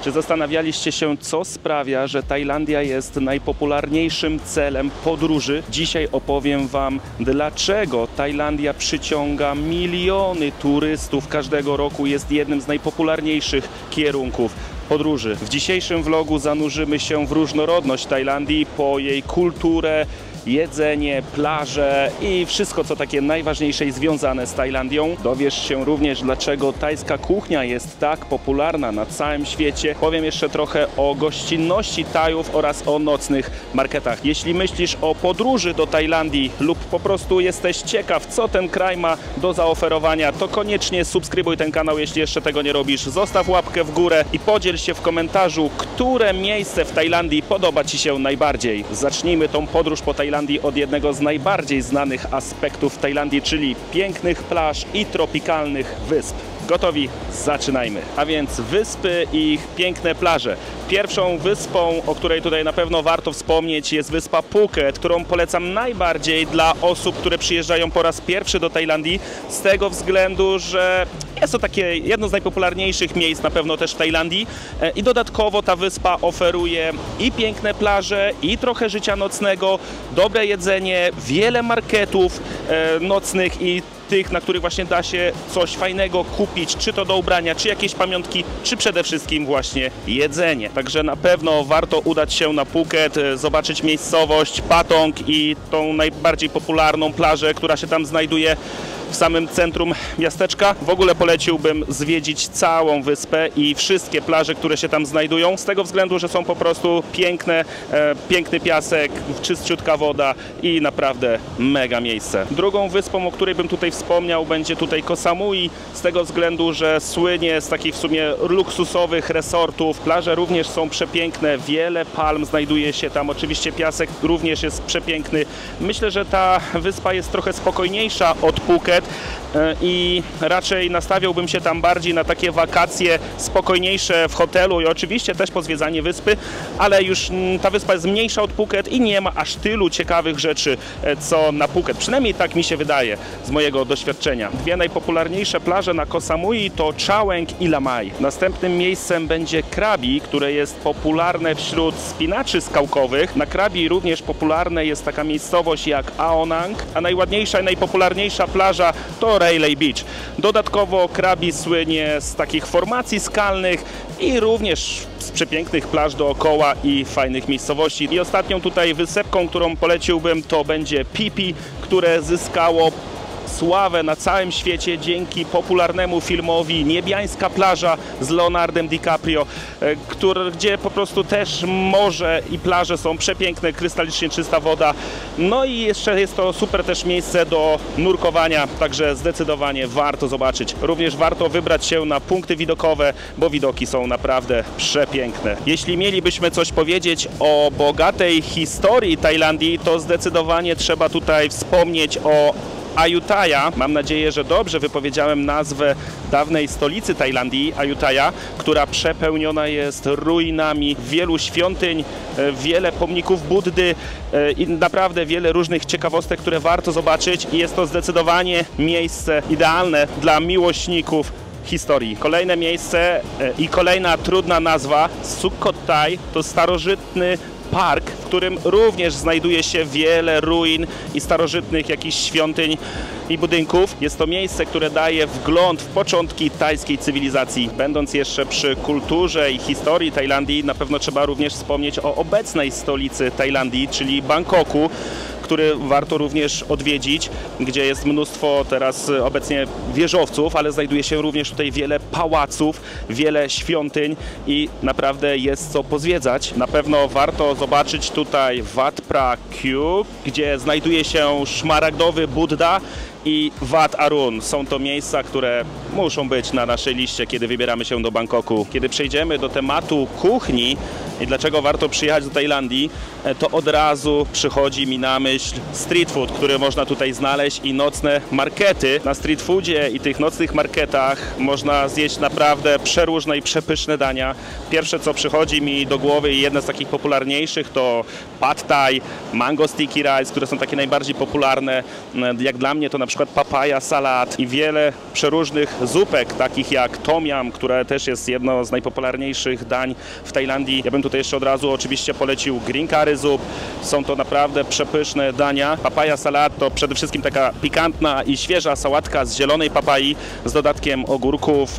Czy zastanawialiście się, co sprawia, że Tajlandia jest najpopularniejszym celem podróży? Dzisiaj opowiem Wam, dlaczego Tajlandia przyciąga miliony turystów każdego roku, jest jednym z najpopularniejszych kierunków podróży. W dzisiejszym vlogu zanurzymy się w różnorodność Tajlandii, po jej kulturę, jedzenie, plaże i wszystko, co takie najważniejsze i związane z Tajlandią. Dowiesz się również, dlaczego tajska kuchnia jest tak popularna na całym świecie. Powiem jeszcze trochę o gościnności Tajów oraz o nocnych marketach. Jeśli myślisz o podróży do Tajlandii lub po prostu jesteś ciekaw, co ten kraj ma do zaoferowania, to koniecznie subskrybuj ten kanał, jeśli jeszcze tego nie robisz. Zostaw łapkę w górę i podziel się w komentarzu, które miejsce w Tajlandii podoba Ci się najbardziej. Zacznijmy tą podróż po Tajlandii od jednego z najbardziej znanych aspektów Tajlandii, czyli pięknych plaż i tropikalnych wysp. Gotowi? Zaczynajmy. A więc wyspy i ich piękne plaże. Pierwszą wyspą, o której tutaj na pewno warto wspomnieć, jest wyspa Phuket, którą polecam najbardziej dla osób, które przyjeżdżają po raz pierwszy do Tajlandii, z tego względu, że jest to takie jedno z najpopularniejszych miejsc na pewno też w Tajlandii i dodatkowo ta wyspa oferuje i piękne plaże, i trochę życia nocnego, dobre jedzenie, wiele marketów nocnych i tych, na których właśnie da się coś fajnego kupić, czy to do ubrania, czy jakieś pamiątki, czy przede wszystkim właśnie jedzenie. Także na pewno warto udać się na Phuket, zobaczyć miejscowość Patong i tą najbardziej popularną plażę, która się tam znajduje w samym centrum miasteczka. W ogóle poleciłbym zwiedzić całą wyspę i wszystkie plaże, które się tam znajdują, z tego względu, że są po prostu piękne, piękny piasek, czyściutka woda i naprawdę mega miejsce. Drugą wyspą, o której bym tutaj wspomniał, będzie tutaj Koh Samui, z tego względu, że słynie z takich w sumie luksusowych resortów. Plaże również są przepiękne, wiele palm znajduje się tam, oczywiście piasek również jest przepiękny. Myślę, że ta wyspa jest trochę spokojniejsza od Phuket i raczej nastawiałbym się tam bardziej na takie wakacje spokojniejsze w hotelu i oczywiście też po zwiedzanie wyspy, ale już ta wyspa jest mniejsza od Phuket i nie ma aż tylu ciekawych rzeczy co na Phuket. Przynajmniej tak mi się wydaje z mojego doświadczenia. Dwie najpopularniejsze plaże na Koh Samui to Chaweng i Lamai. Następnym miejscem będzie Krabi, które jest popularne wśród spinaczy skałkowych. Na Krabi również popularna jest taka miejscowość jak Ao Nang, a najładniejsza i najpopularniejsza plaża to Railay Beach. Dodatkowo Krabi słynie z takich formacji skalnych i również z przepięknych plaż dookoła i fajnych miejscowości. I ostatnią tutaj wysepką, którą poleciłbym, to będzie Phi Phi, które zyskało sławę na całym świecie dzięki popularnemu filmowi Niebiańska plaża z Leonardem DiCaprio, gdzie po prostu też morze i plaże są przepiękne, krystalicznie czysta woda. No i jeszcze jest to super też miejsce do nurkowania, także zdecydowanie warto zobaczyć. Również warto wybrać się na punkty widokowe, bo widoki są naprawdę przepiękne. Jeśli mielibyśmy coś powiedzieć o bogatej historii Tajlandii, to zdecydowanie trzeba tutaj wspomnieć o Ayutthaya. Mam nadzieję, że dobrze wypowiedziałem nazwę dawnej stolicy Tajlandii, Ayutthaya, która przepełniona jest ruinami wielu świątyń, wiele pomników Buddy i naprawdę wiele różnych ciekawostek, które warto zobaczyć i jest to zdecydowanie miejsce idealne dla miłośników historii. Kolejne miejsce i kolejna trudna nazwa, Sukhothai, to starożytny park, w którym również znajduje się wiele ruin i starożytnych jakichś świątyń i budynków. Jest to miejsce, które daje wgląd w początki tajskiej cywilizacji. Będąc jeszcze przy kulturze i historii Tajlandii, na pewno trzeba również wspomnieć o obecnej stolicy Tajlandii, czyli Bangkoku, który warto również odwiedzić, gdzie jest mnóstwo teraz obecnie wieżowców, ale znajduje się również tutaj wiele pałaców, wiele świątyń i naprawdę jest co pozwiedzać. Na pewno warto zobaczyć tutaj Wat Phra Kew, gdzie znajduje się szmaragdowy Buddha i Wat Arun. Są to miejsca, które muszą być na naszej liście, kiedy wybieramy się do Bangkoku. Kiedy przejdziemy do tematu kuchni i dlaczego warto przyjechać do Tajlandii, to od razu przychodzi mi na myśl street food, który można tutaj znaleźć i nocne markety. Na street foodzie i tych nocnych marketach można zjeść naprawdę przeróżne i przepyszne dania. Pierwsze, co przychodzi mi do głowy i jedne z takich popularniejszych, to pad thai, mango sticky rice, które są takie najbardziej popularne. Jak dla mnie to na przykład papaya salad i wiele przeróżnych zupek, takich jak tom yum, które też jest jedno z najpopularniejszych dań w Tajlandii. Ja bym tutaj jeszcze od razu oczywiście polecił green curry zup. Są to naprawdę przepyszne dania. Papaya salad to przede wszystkim taka pikantna i świeża sałatka z zielonej papai z dodatkiem ogórków,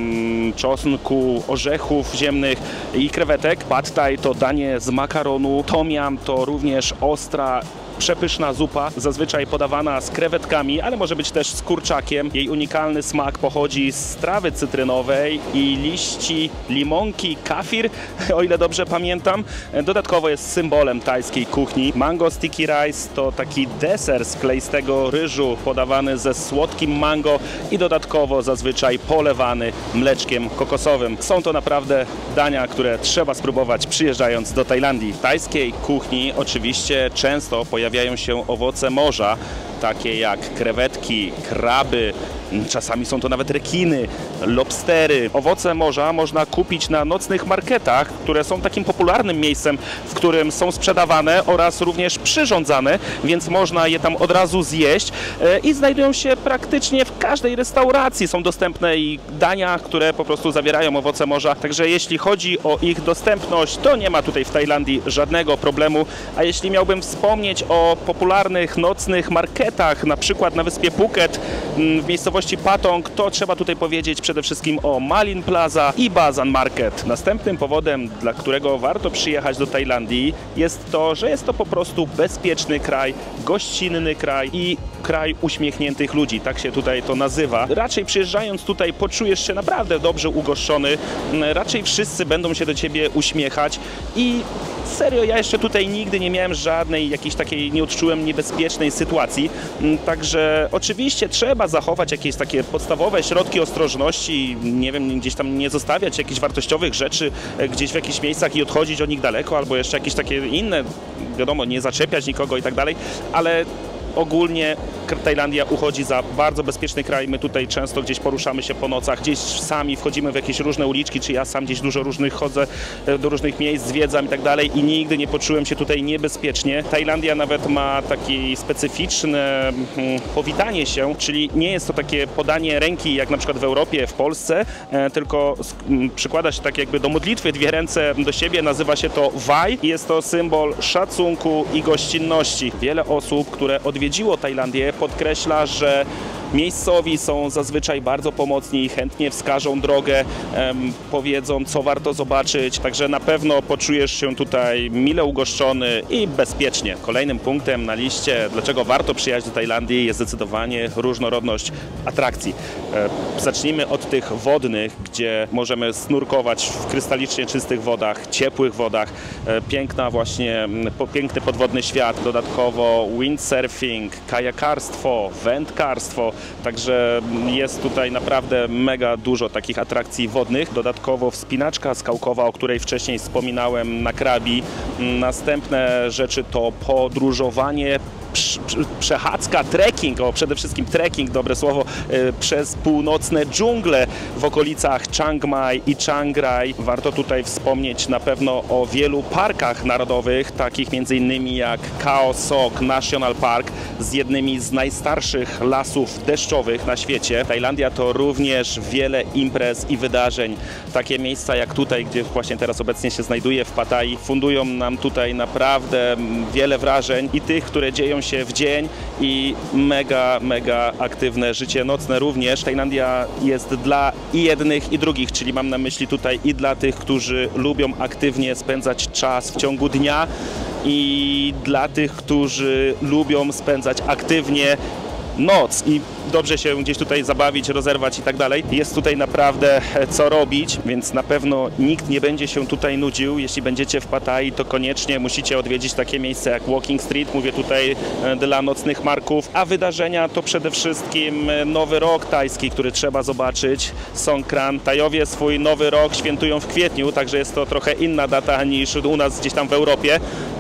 czosnku, orzechów ziemnych i krewetek. Pad thai to danie z makaronu. Tom yum to również ostra, przepyszna zupa, zazwyczaj podawana z krewetkami, ale może być też z kurczakiem. Jej unikalny smak pochodzi z trawy cytrynowej i liści limonki kafir, o ile dobrze pamiętam. Dodatkowo jest symbolem tajskiej kuchni. Mango sticky rice to taki deser z kleistego ryżu podawany ze słodkim mango i dodatkowo zazwyczaj polewany mleczkiem kokosowym. Są to naprawdę dania, które trzeba spróbować przyjeżdżając do Tajlandii. W tajskiej kuchni oczywiście często pojawiają się owoce morza, takie jak krewetki, kraby, czasami są to nawet rekiny, lobstery. Owoce morza można kupić na nocnych marketach, które są takim popularnym miejscem, w którym są sprzedawane oraz również przyrządzane, więc można je tam od razu zjeść i znajdują się praktycznie w każdej restauracji. Są dostępne i dania, które po prostu zawierają owoce morza, także jeśli chodzi o ich dostępność, to nie ma tutaj w Tajlandii żadnego problemu, a jeśli miałbym wspomnieć o popularnych nocnych marketach, na przykład na wyspie Phuket, w miejscowości Patong, to trzeba tutaj powiedzieć przede wszystkim o Malin Plaza i Bazan Market. Następnym powodem, dla którego warto przyjechać do Tajlandii, jest to, że jest to po prostu bezpieczny kraj, gościnny kraj i kraj uśmiechniętych ludzi, tak się tutaj to nazywa. Raczej przyjeżdżając tutaj poczujesz się naprawdę dobrze ugoszczony, raczej wszyscy będą się do ciebie uśmiechać i serio, ja jeszcze tutaj nigdy nie miałem żadnej jakiejś takiej, nie odczułem niebezpiecznej sytuacji, także oczywiście trzeba zachować jakieś takie podstawowe środki ostrożności, nie wiem, gdzieś tam nie zostawiać jakichś wartościowych rzeczy gdzieś w jakichś miejscach i odchodzić od nich daleko, albo jeszcze jakieś takie inne, wiadomo, nie zaczepiać nikogo i tak dalej, ale ogólnie Tajlandia uchodzi za bardzo bezpieczny kraj. My tutaj często gdzieś poruszamy się po nocach, gdzieś sami wchodzimy w jakieś różne uliczki, czy ja sam gdzieś dużo różnych chodzę, do różnych miejsc, zwiedzam i tak dalej i nigdy nie poczułem się tutaj niebezpiecznie. Tajlandia nawet ma takie specyficzne powitanie się, czyli nie jest to takie podanie ręki jak na przykład w Europie, w Polsce, tylko przykłada się tak jakby do modlitwy dwie ręce do siebie, nazywa się to Vai i jest to symbol szacunku i gościnności. Wiele osób, które odwiedziło Tajlandię, podkreśla, że miejscowi są zazwyczaj bardzo pomocni, chętnie wskażą drogę, powiedzą, co warto zobaczyć, także na pewno poczujesz się tutaj mile ugoszczony i bezpiecznie. Kolejnym punktem na liście, dlaczego warto przyjechać do Tajlandii, jest zdecydowanie różnorodność atrakcji. Zacznijmy od tych wodnych, gdzie możemy snurkować w krystalicznie czystych wodach, ciepłych wodach, piękny podwodny świat, dodatkowo windsurfing, kajakarstwo, wędkarstwo, także jest tutaj naprawdę mega dużo takich atrakcji wodnych. Dodatkowo wspinaczka skałkowa, o której wcześniej wspominałem, na Krabi. Następne rzeczy to podróżowanie, przechadzka, trekking, przede wszystkim trekking, dobre słowo, przez północne dżungle w okolicach Chiang Mai i Chiang Rai. Warto tutaj wspomnieć na pewno o wielu parkach narodowych, takich m.in. jak Khao Sok National Park, z jednymi z najstarszych lasów deszczowych na świecie. Tajlandia to również wiele imprez i wydarzeń. Takie miejsca jak tutaj, gdzie właśnie teraz obecnie się znajduję w Pattaya, fundują nam tutaj naprawdę wiele wrażeń i tych, które dzieją się w dzień i mega aktywne życie nocne również. Tajlandia jest dla i jednych i drugich, czyli mam na myśli tutaj i dla tych, którzy lubią aktywnie spędzać czas w ciągu dnia i dla tych, którzy lubią spędzać aktywnie noc i dobrze się gdzieś tutaj zabawić, rozerwać i tak dalej. Jest tutaj naprawdę co robić, więc na pewno nikt nie będzie się tutaj nudził. Jeśli będziecie w Pattayee, to koniecznie musicie odwiedzić takie miejsce jak Walking Street, mówię tutaj dla nocnych marków, a wydarzenia to przede wszystkim Nowy Rok tajski, który trzeba zobaczyć, Songkran. Tajowie swój Nowy Rok świętują w kwietniu, także jest to trochę inna data niż u nas gdzieś tam w Europie.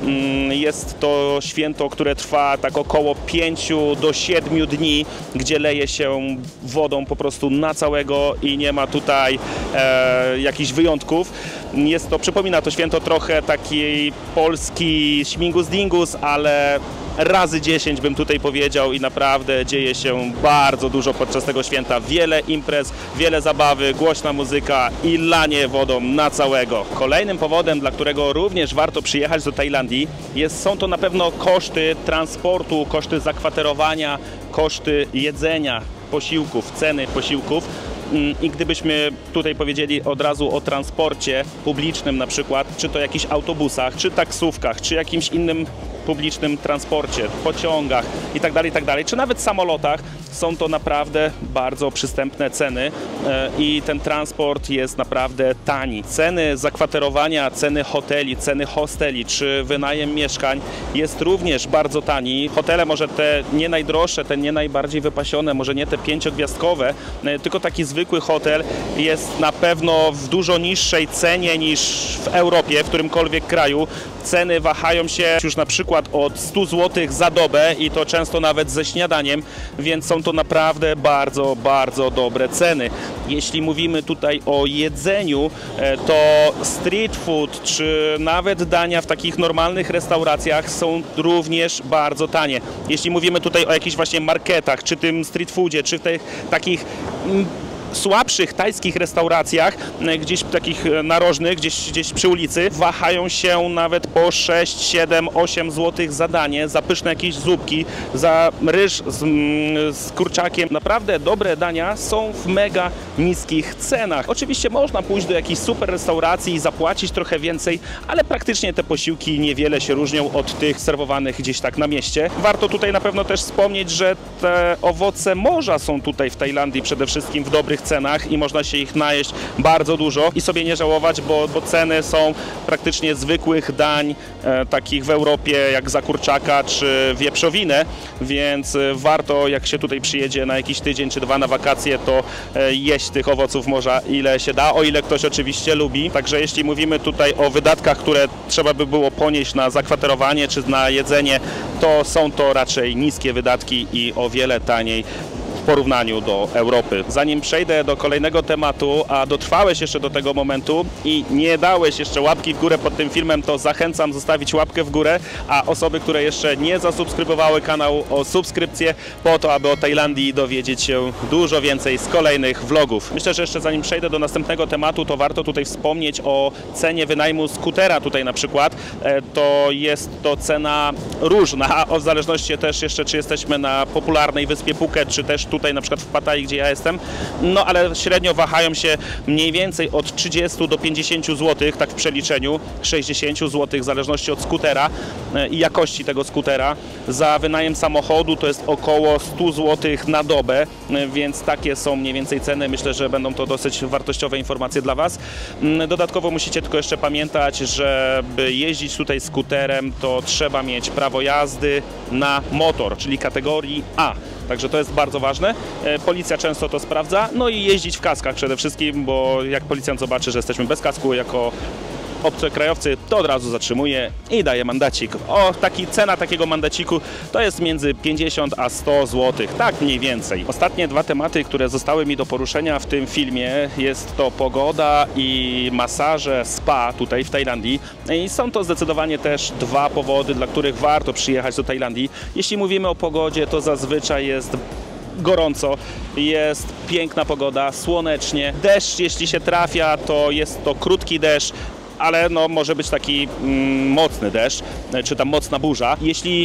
Jest to święto, które trwa tak około 5 do 7 dni, gdzie leje się wodą po prostu na całego i nie ma tutaj jakichś wyjątków. Przypomina to święto trochę taki polski śmigus-dingus, ale razy 10 bym tutaj powiedział i naprawdę dzieje się bardzo dużo podczas tego święta. Wiele imprez, wiele zabawy, głośna muzyka i lanie wodą na całego. Kolejnym powodem, dla którego również warto przyjechać do Tajlandii, są to na pewno koszty transportu, koszty zakwaterowania, koszty jedzenia, posiłków, ceny posiłków. I gdybyśmy tutaj powiedzieli od razu o transporcie publicznym na przykład, czy to jakichś autobusach, czy taksówkach, czy jakimś innym publicznym transporcie, pociągach itd., czy nawet samolotach, są to naprawdę bardzo przystępne ceny i ten transport jest naprawdę tani. Ceny zakwaterowania, ceny hoteli, ceny hosteli czy wynajem mieszkań jest również bardzo tani. Hotele może te nie najdroższe, te nie najbardziej wypasione, może nie te 5-gwiazdkowe, tylko taki zwykły hotel jest na pewno w dużo niższej cenie niż w Europie, w którymkolwiek kraju. Ceny wahają się już na przykład od 100 zł za dobę i to często nawet ze śniadaniem, więc są to naprawdę bardzo, bardzo dobre ceny. Jeśli mówimy tutaj o jedzeniu, to street food czy nawet dania w takich normalnych restauracjach są również bardzo tanie. Jeśli mówimy tutaj o jakichś właśnie marketach, czy tym street foodzie, czy w tych takich słabszych tajskich restauracjach, gdzieś takich narożnych, gdzieś przy ulicy, wahają się nawet po 6, 7, 8 zł za danie, za pyszne jakieś zupki, za ryż z kurczakiem. Naprawdę dobre dania są w mega niskich cenach. Oczywiście można pójść do jakiejś super restauracji i zapłacić trochę więcej, ale praktycznie te posiłki niewiele się różnią od tych serwowanych gdzieś tak na mieście. Warto tutaj na pewno też wspomnieć, że te owoce morza są tutaj w Tajlandii przede wszystkim w dobrych cenach i można się ich najeść bardzo dużo i sobie nie żałować, bo ceny są praktycznie zwykłych dań, takich w Europie jak za kurczaka czy wieprzowinę, więc warto, jak się tutaj przyjedzie na jakiś tydzień czy 2 na wakacje, to jeść tych owoców morza ile się da, o ile ktoś oczywiście lubi. Także jeśli mówimy tutaj o wydatkach, które trzeba by było ponieść na zakwaterowanie czy na jedzenie, to są to raczej niskie wydatki i o wiele taniej w porównaniu do Europy. Zanim przejdę do kolejnego tematu, a dotrwałeś jeszcze do tego momentu i nie dałeś jeszcze łapki w górę pod tym filmem, to zachęcam zostawić łapkę w górę, a osoby, które jeszcze nie zasubskrybowały kanału, o subskrypcję po to, aby o Tajlandii dowiedzieć się dużo więcej z kolejnych vlogów. Myślę, że jeszcze zanim przejdę do następnego tematu, to warto tutaj wspomnieć o cenie wynajmu skutera tutaj na przykład. To jest to cena różna, w zależności też jeszcze, czy jesteśmy na popularnej wyspie Phuket, czy też tutaj na przykład w Pattayee, gdzie ja jestem, no ale średnio wahają się mniej więcej od 30 do 50 zł, tak w przeliczeniu, 60 zł w zależności od skutera i jakości tego skutera. Za wynajem samochodu to jest około 100 zł na dobę, więc takie są mniej więcej ceny. Myślę, że będą to dosyć wartościowe informacje dla Was. Dodatkowo musicie tylko jeszcze pamiętać, żeby jeździć tutaj skuterem, to trzeba mieć prawo jazdy na motor, czyli kategorii A. Także to jest bardzo ważne. Policja często to sprawdza. No i jeździć w kaskach przede wszystkim, bo jak policjant zobaczy, że jesteśmy bez kasku jako obcokrajowcy, to od razu zatrzymuje i daje mandacik. Cena takiego mandaciku to jest między 50 a 100 zł, tak mniej więcej. Ostatnie 2 tematy, które zostały mi do poruszenia w tym filmie, jest to pogoda i masaże spa tutaj w Tajlandii. I są to zdecydowanie też 2 powody, dla których warto przyjechać do Tajlandii. Jeśli mówimy o pogodzie, to zazwyczaj jest gorąco, jest piękna pogoda, słonecznie. Deszcz, jeśli się trafia, to jest to krótki deszcz, ale no, może być taki mocny deszcz, czy tam mocna burza. Jeśli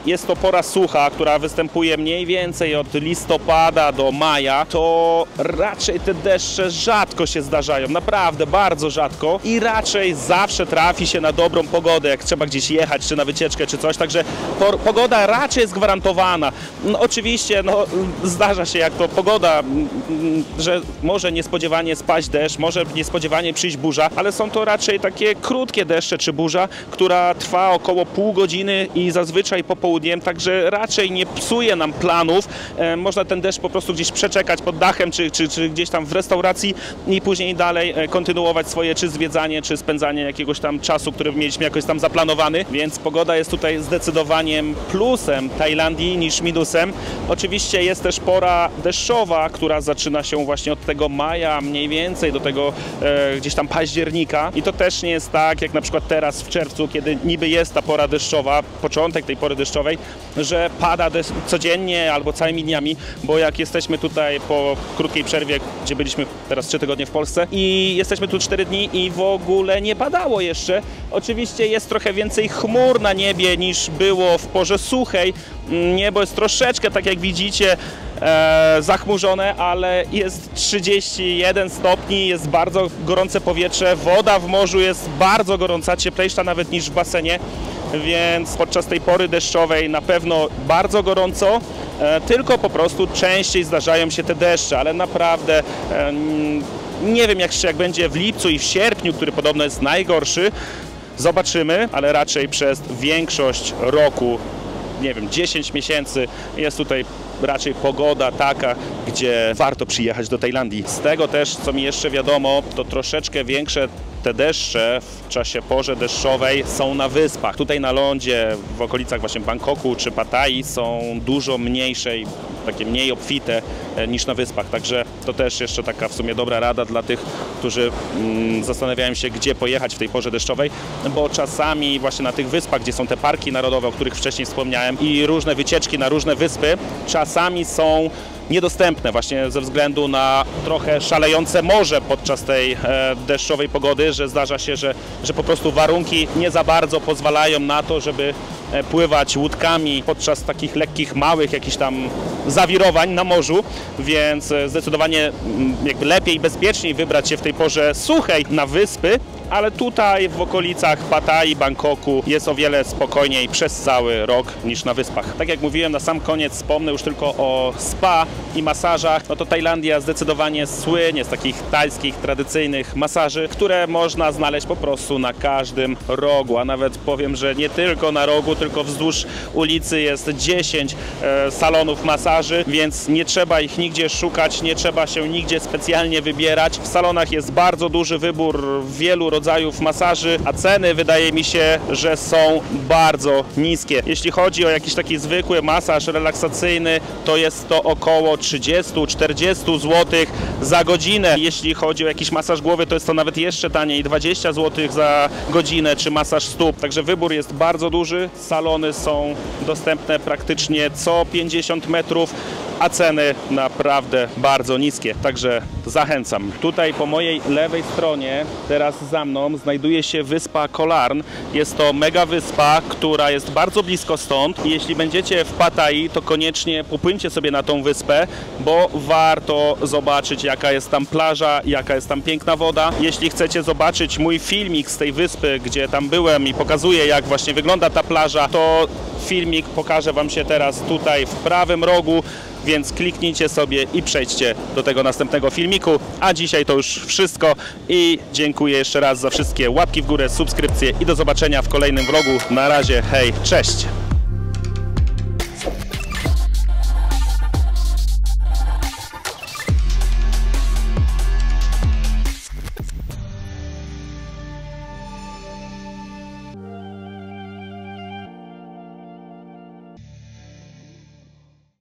jest to pora sucha, która występuje mniej więcej od listopada do maja, to raczej te deszcze rzadko się zdarzają, naprawdę bardzo rzadko i raczej zawsze trafi się na dobrą pogodę, jak trzeba gdzieś jechać, czy na wycieczkę, czy coś, także pogoda raczej jest gwarantowana. No, oczywiście zdarza się jak to pogoda, że może niespodziewanie spaść deszcz, może niespodziewanie przyjść burza, ale są to raczej takie krótkie deszcze czy burza, która trwa około pół godziny i zazwyczaj popołudniem, także raczej nie psuje nam planów. Można ten deszcz po prostu gdzieś przeczekać pod dachem, czy gdzieś tam w restauracji i później dalej kontynuować swoje czy zwiedzanie, czy spędzanie jakiegoś tam czasu, który mieliśmy jakoś tam zaplanowany, więc pogoda jest tutaj zdecydowanie plusem Tajlandii niż minusem. Oczywiście jest też pora deszczowa, która zaczyna się właśnie od tego maja mniej więcej do tego gdzieś tam października i to też nie jest tak jak na przykład teraz w czerwcu, kiedy niby jest ta pora deszczowa, początek tej pory deszczowej, że pada deszcz codziennie albo całymi dniami, bo jak jesteśmy tutaj po krótkiej przerwie, gdzie byliśmy teraz 3 tygodnie w Polsce i jesteśmy tu 4 dni i w ogóle nie padało jeszcze. Oczywiście jest trochę więcej chmur na niebie niż było w porze suchej. Niebo jest troszeczkę, tak jak widzicie, zachmurzone, ale jest 31 stopni, jest bardzo gorące powietrze, woda w morzu jest bardzo gorąca, cieplejsza nawet niż w basenie, więc podczas tej pory deszczowej na pewno bardzo gorąco, tylko po prostu częściej zdarzają się te deszcze, ale naprawdę nie wiem jak będzie w lipcu i w sierpniu, który podobno jest najgorszy, zobaczymy, ale raczej przez większość roku, nie wiem, 10 miesięcy jest tutaj raczej pogoda taka, gdzie warto przyjechać do Tajlandii. Z tego też, co mi jeszcze wiadomo, to troszeczkę większe te deszcze w porze deszczowej są na wyspach. Tutaj na lądzie, w okolicach właśnie Bangkoku czy Pattayyi są dużo mniejsze i takie mniej obfite niż na wyspach. Także to też jeszcze taka w sumie dobra rada dla tych, którzy zastanawiają się, gdzie pojechać w tej porze deszczowej, bo czasami właśnie na tych wyspach, gdzie są te parki narodowe, o których wcześniej wspomniałem i różne wycieczki na różne wyspy, czasami są niedostępne właśnie ze względu na trochę szalejące morze podczas tej deszczowej pogody, że zdarza się, że po prostu warunki nie za bardzo pozwalają na to, żeby pływać łódkami podczas takich lekkich, małych jakichś tam zawirowań na morzu, więc zdecydowanie jakby lepiej i bezpieczniej wybrać się w tej porze suchej na wyspy, ale tutaj w okolicach Pattayyi, Bangkoku jest o wiele spokojniej przez cały rok niż na wyspach. Tak jak mówiłem, na sam koniec wspomnę już tylko o spa i masażach. No to Tajlandia zdecydowanie słynie z takich tajskich, tradycyjnych masaży, które można znaleźć po prostu na każdym rogu, a nawet powiem, że nie tylko na rogu, tylko wzdłuż ulicy jest 10 salonów masaży, więc nie trzeba ich nigdzie szukać, nie trzeba się nigdzie specjalnie wybierać. W salonach jest bardzo duży wybór wielu rodzajów masaży, a ceny wydaje mi się, że są bardzo niskie. Jeśli chodzi o jakiś taki zwykły masaż relaksacyjny, to jest to około 30-40 zł za godzinę. Jeśli chodzi o jakiś masaż głowy, to jest to nawet jeszcze taniej, 20 zł za godzinę, czy masaż stóp. Także wybór jest bardzo duży. Salony są dostępne praktycznie co 50 metrów, a ceny naprawdę bardzo niskie, także zachęcam. Tutaj po mojej lewej stronie, teraz za mną, znajduje się wyspa Koh Larn. Jest to mega wyspa, która jest bardzo blisko stąd. Jeśli będziecie w Pattayyi, to koniecznie popłyńcie sobie na tą wyspę, bo warto zobaczyć, jaka jest tam plaża, jaka jest tam piękna woda. Jeśli chcecie zobaczyć mój filmik z tej wyspy, gdzie tam byłem i pokazuję, jak właśnie wygląda ta plaża, to filmik pokażę Wam się teraz tutaj w prawym rogu, więc kliknijcie sobie i przejdźcie do tego następnego filmiku. A dzisiaj to już wszystko i dziękuję jeszcze raz za wszystkie łapki w górę, subskrypcje i do zobaczenia w kolejnym vlogu. Na razie, hej, cześć!